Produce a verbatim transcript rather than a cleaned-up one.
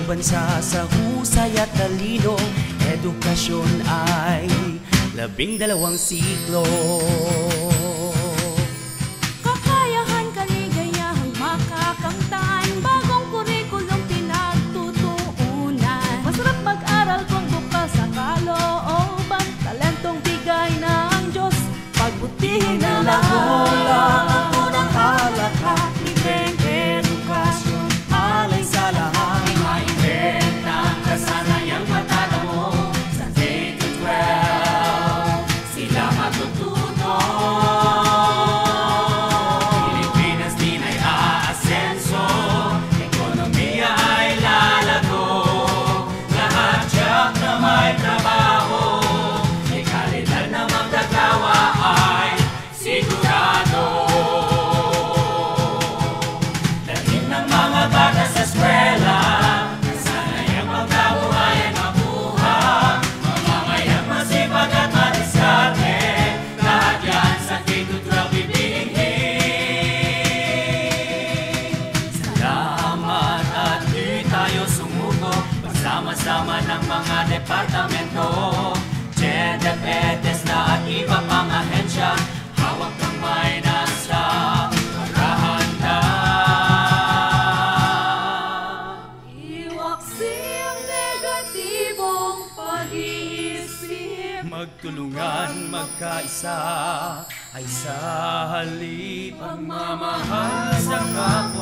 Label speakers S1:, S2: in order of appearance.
S1: bansa sa husay at talino. Edukasyon ay labing dalawang siklo.
S2: Kakayahan, kaligayahang makakamtan, bagong kurikulum pinagtutuunan. Masarap mag-aral kung bukas ang kalooban, talentong bigay ng Diyos, pagbutihin ang lahat.
S1: Ang unang halakha, libreng edukasyon, alay sa lahat.
S3: Imainit ng kasanayang matatamo sa K to twelve, sila matututo. Pilipinas din ay aasenso, ekonomiya ay lalago. Lahat tiyak na may trabaho, may kalidad na magdagawa ay sigurado. Dalhin ng mga bata sa eskwela, kasanayang magkabuhay ay mabuha. Mamamayang masipag at madiskarte, lahat yan sa K to twelve ibigin. Salamat at di tayo sumuko, pagsama-sama ng mga departamento, DepEd, TESDA at iba pang ahensya, hawak kamay na sa paghahanda.
S2: Iwaksi ang negatibong pag-iisip.
S1: Magtulungan, magkaisa, ay sa halip pagmamahal sa kapwa.